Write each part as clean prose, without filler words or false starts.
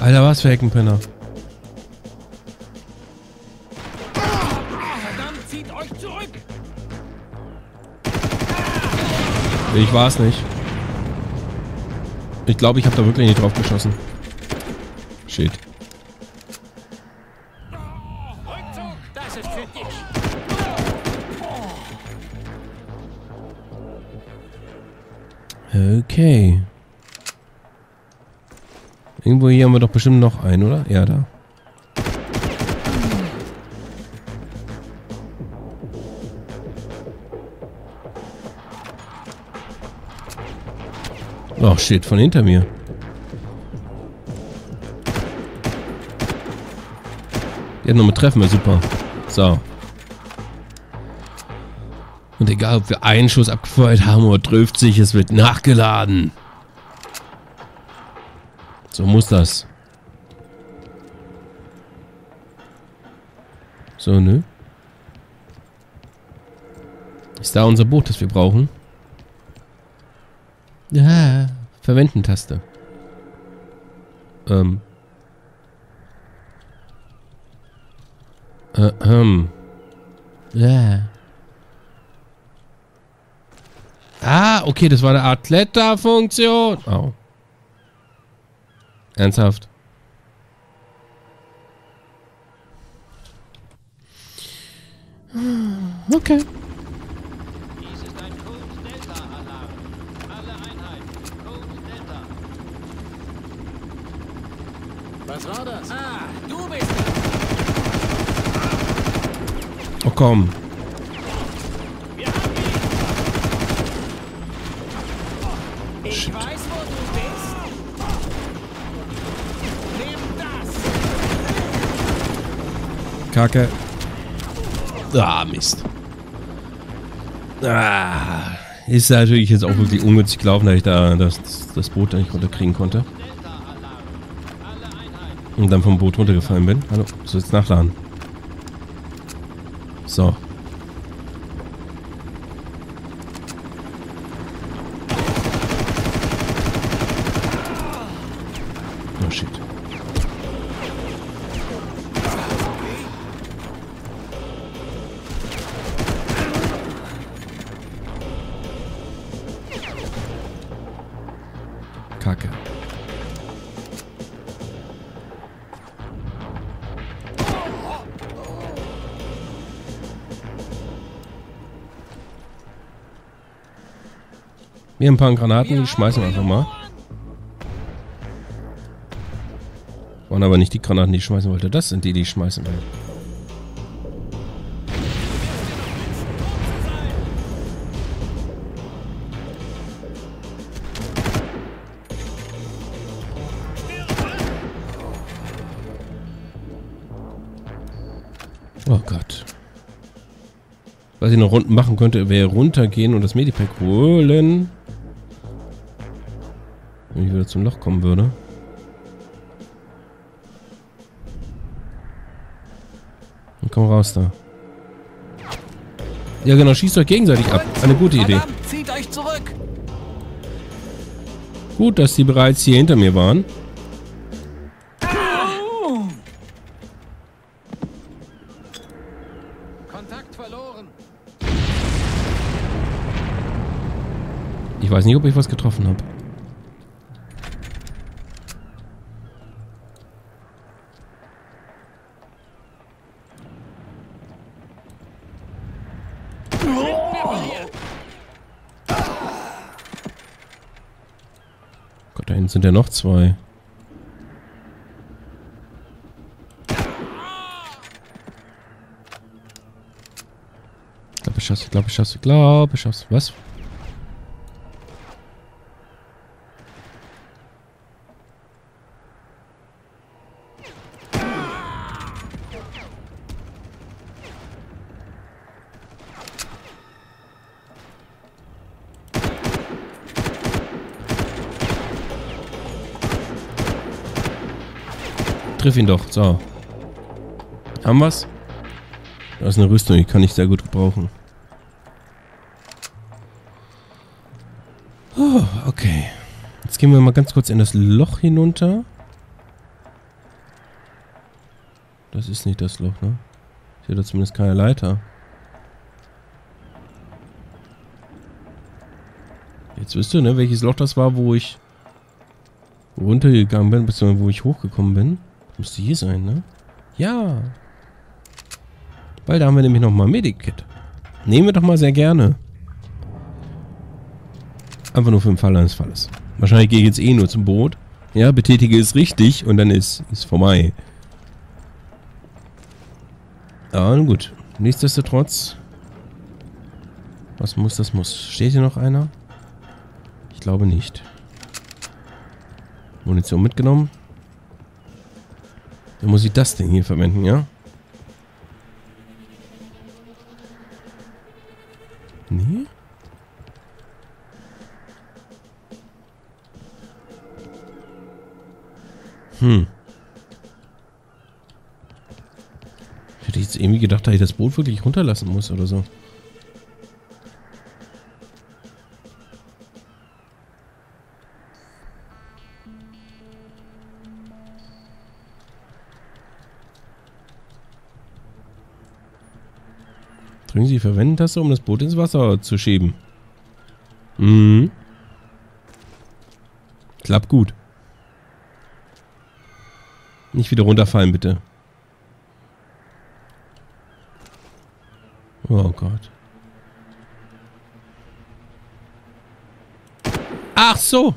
Alter, was für Heckenpenner. Verdammt, zieht euch zurück! Ich war's nicht. Ich glaube, ich habe da wirklich nicht drauf geschossen. Shit. Rückzug, das ist für dich! Okay. Irgendwo hier haben wir doch bestimmt noch einen, oder? Ja, da. Oh shit, von hinter mir. Jetzt noch mit Treffen, wäre super. So. Und egal, ob wir einen Schuss abgefeuert haben oder 50, es wird nachgeladen. So muss das. So, ne? Ist da unser Boot, das wir brauchen? Ja, Verwenden-Taste. Ja. Ah, okay, das war eine Art Kletterfunktion. Oh. Ernsthaft? Okay. Dies ist ein Code-Delta-Alarm. Alle Einheiten, Code-Delta. Was war das? Ah, du bist Oh komm. Wir haben ihn! Ich weiß, wo du bist. Nimm das! Kacke. Ah, Mist. Ah, ist natürlich jetzt auch wirklich ungünstig gelaufen, dass ich da das Boot da nicht runterkriegen konnte. Delta-Alarm. Alle Einheiten. Und dann vom Boot runtergefallen bin. Hallo, so jetzt nachladen. So. Oh shit. Kacke. Wir haben ein paar Granaten, die schmeißen wir einfach mal. Waren aber nicht die Granaten, die ich schmeißen wollte. Das sind die, die ich schmeißen will. Oh Gott. Was ich noch unten machen könnte, wäre runtergehen und das Medipack holen. Wenn ich wieder zum Loch kommen würde. Und komm raus da. Ja genau, schießt euch gegenseitig ab. Eine gute Idee. Verdammt, zieht euch zurück! Gut, dass die bereits hier hinter mir waren. Kontakt verloren. Ich weiß nicht, ob ich was getroffen habe. Gott, da hinten sind ja noch zwei. Ich glaube, ich schaff's. Was? Triff ihn doch. So. Haben wir's? Da ist eine Rüstung, die kann ich sehr gut gebrauchen. Oh, okay. Jetzt gehen wir mal ganz kurz in das Loch hinunter. Das ist nicht das Loch, ne? Ich sehe da zumindest keine Leiter. Jetzt wisst ihr, ne, welches Loch das war, wo ich runtergegangen bin, beziehungsweise wo ich hochgekommen bin. Müsste hier sein, ne? Ja. Weil da haben wir nämlich nochmal Medikit. Nehmen wir doch mal sehr gerne. Einfach nur für den Fall eines Falles. Wahrscheinlich gehe ich jetzt eh nur zum Boot. Ja, betätige es richtig und dann ist vorbei. Ja, nun gut. Nichtsdestotrotz. Was muss, das muss. Steht hier noch einer? Ich glaube nicht. Munition mitgenommen. Dann muss ich das Ding hier verwenden, ja? Nee? Ich hätte jetzt irgendwie gedacht, dass ich das Boot wirklich runterlassen muss oder so. Drücken Sie die Verwenden-Taste, um das Boot ins Wasser zu schieben. Mhm. Klappt gut. Nicht wieder runterfallen, bitte. Oh Gott. Ach so.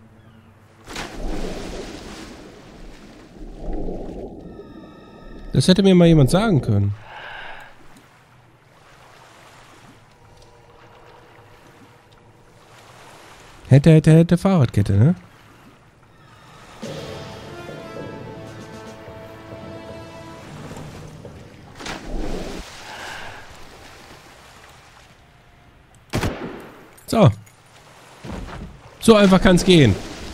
Das hätte mir mal jemand sagen können. Hätte Fahrradkette, ne? So. So einfach kann's gehen.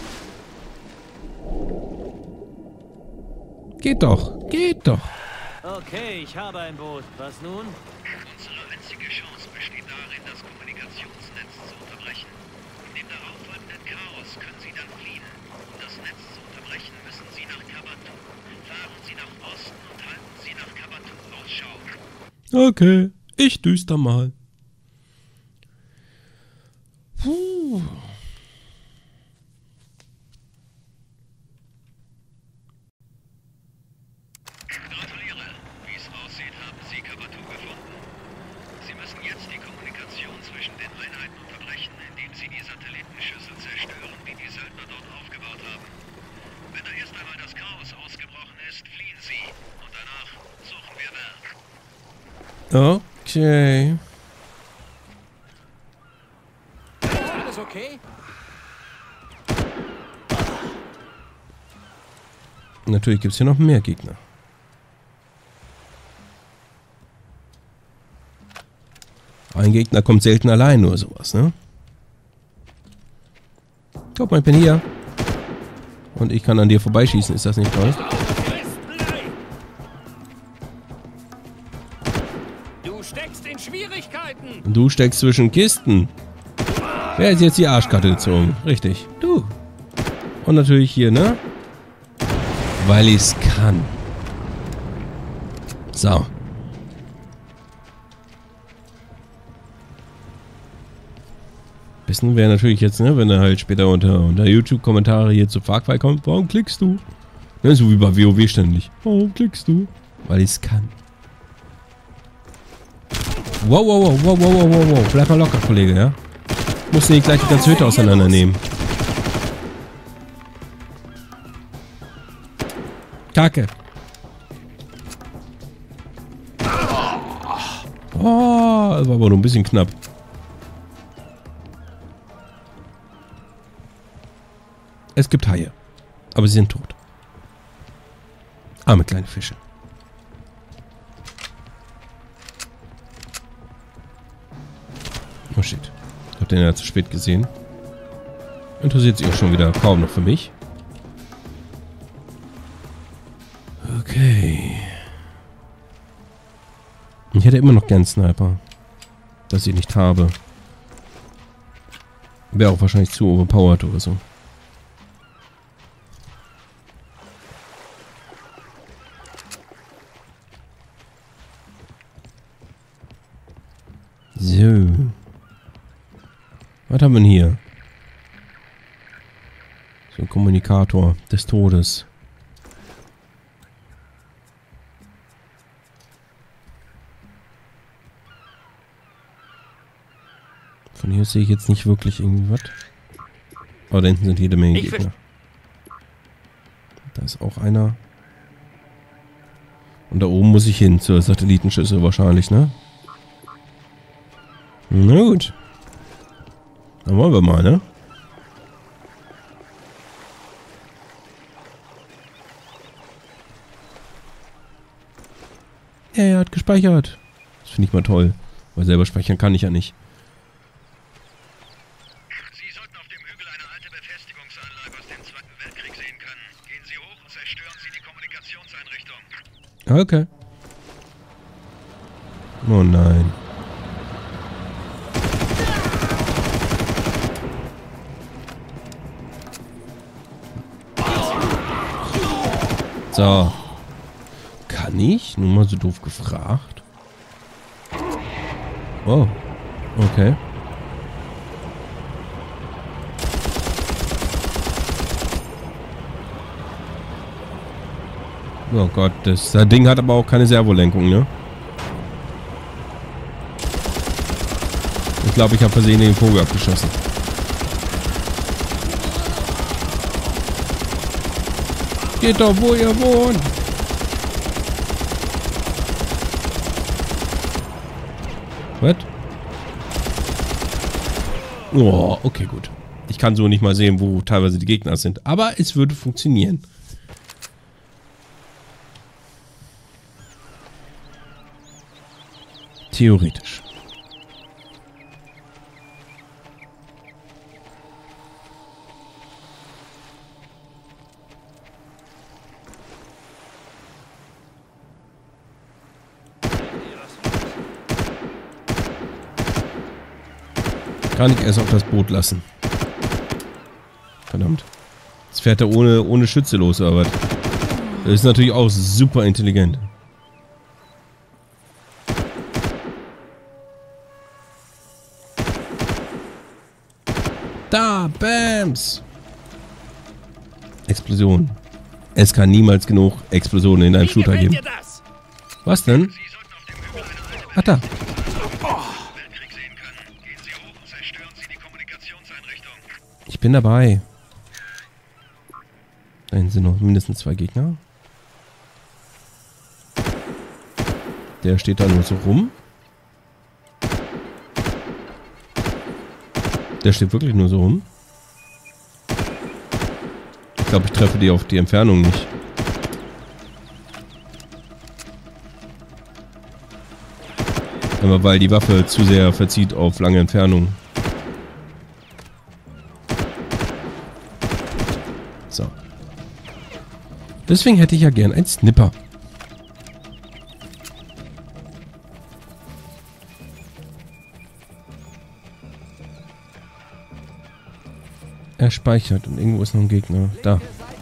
Geht doch. Geht doch. Okay, ich habe ein Boot. Was nun? Unsere einzige Chance besteht darin, das Kommunikationsnetz zu unterbrechen. In dem darauffolgenden Chaos können Sie dann fliehen. Um das Netz zu unterbrechen, müssen Sie nach Kabatu. Fahren Sie nach Osten und halten Sie nach Kabatu Ausschau. Okay, ich düster mal. Puh. Gratuliere. Wie es aussieht, haben Sie Kabatu gefunden. Sie müssen jetzt die Kommunikation zwischen den Einheiten unterbrechen, indem Sie die Satellitenschüssel zerstören, die die Söldner dort aufgebaut haben. Wenn da erst einmal das Chaos ausgebrochen ist, fliehen Sie. Und danach suchen wir Werk. Okay. Alles okay? Natürlich gibt es hier noch mehr Gegner. Ein Gegner kommt selten allein, nur sowas, ne? Guck mal, ich bin hier. Und ich kann an dir vorbeischießen, ist das nicht toll? Du steckst in Schwierigkeiten. Du steckst zwischen Kisten. Wer ist jetzt die Arschkarte gezogen? Richtig, du. Und natürlich hier, ne? Weil ich es kann. So. Wissen wäre natürlich jetzt, ne, wenn er halt später unter YouTube-Kommentare hier zu Far Cry kommt, warum klickst du? Ne, so wie bei WoW ständig. Warum klickst du? Weil ich es kann. Wow, wow, wow, wow, wow, wow, wow. Bleib mal locker, Kollege, ja? Musst du nicht gleich die ganze Hütte auseinandernehmen. Kacke. Oh, das war aber nur ein bisschen knapp. Es gibt Haie. Aber sie sind tot. Arme kleine Fische. Oh shit. Ich hab den ja zu spät gesehen. Interessiert sich auch schon wieder kaum noch für mich. Okay. Ich hätte immer noch gern Sniper. Das ich nicht habe. Wäre auch wahrscheinlich zu overpowered oder so. So. Was haben wir denn hier? So ein Kommunikator des Todes. Von hier sehe ich jetzt nicht wirklich irgendwie was. Aber da hinten sind jede Menge Gegner. Da ist auch einer. Und da oben muss ich hin, zur Satellitenschüssel wahrscheinlich, ne? Na gut. Dann wollen wir mal, ne? Ja, er hat gespeichert. Das finde ich mal toll. Weil selber speichern kann ich ja nicht. Sie sollten auf dem Hügel eine alte Befestigungsanlage aus dem Zweiten Weltkrieg sehen können. Gehen Sie hoch und zerstören Sie die Kommunikationseinrichtung. Okay. Oh nein. So. Kann ich? Nur mal so doof gefragt. Oh. Okay. Oh Gott, das Ding hat aber auch keine Servolenkung, ne? Ich glaube, ich habe versehentlich den Vogel abgeschossen. Geht doch, wo ihr wohnt! Was? Oh, okay, gut. Ich kann so nicht mal sehen, wo teilweise die Gegner sind. Aber es würde funktionieren. Theoretisch. Kann ich erst auf das Boot lassen. Verdammt. Jetzt fährt er ohne Schütze los, aber das ist natürlich auch super intelligent. Da, Bams! Explosion. Es kann niemals genug Explosionen in einem Shooter geben. Was denn? Ach da. Ich bin dabei. Da hinten sind noch mindestens 2 Gegner. Der steht da nur so rum. Der steht wirklich nur so rum. Ich glaube, ich treffe die auf die Entfernung nicht. Aber weil die Waffe zu sehr verzieht auf lange Entfernung. So. Deswegen hätte ich ja gern einen Snipper. Er speichert und irgendwo ist noch ein Gegner. Da.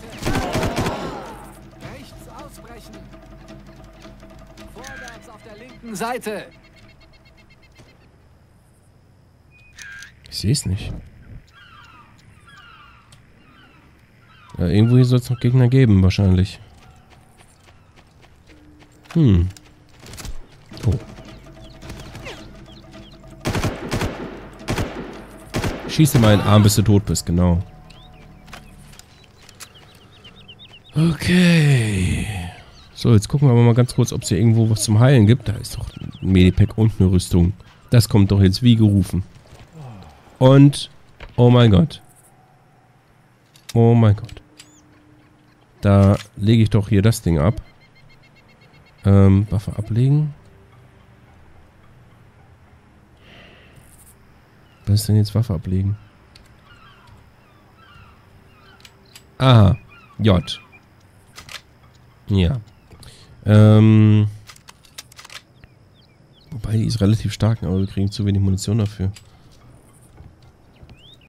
Rechts ausbrechen. Vorwärts auf der linken Seite. Ich sehe es nicht. Ja, irgendwo hier soll es noch Gegner geben, wahrscheinlich. Oh. Schieße mal einen Arm, bis du tot bist, genau. Okay. So, jetzt gucken wir aber mal ganz kurz, ob es hier irgendwo was zum Heilen gibt. Da ist doch ein Medipack und eine Rüstung. Das kommt doch jetzt wie gerufen. Und, oh mein Gott. Oh mein Gott. Da lege ich doch hier das Ding ab. Waffe ablegen. Was ist denn jetzt Waffe ablegen? Aha. J. Ja. Wobei, die ist relativ stark, aber wir kriegen zu wenig Munition dafür.